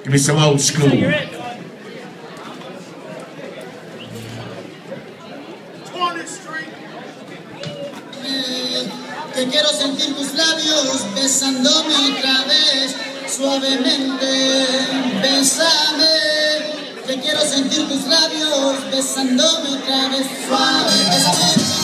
Give me some old school. Que quiero sentir tus labios besándome otra vez, suavemente, bésame. Que quiero sentir tus labios besándome otra vez, suave, bésame.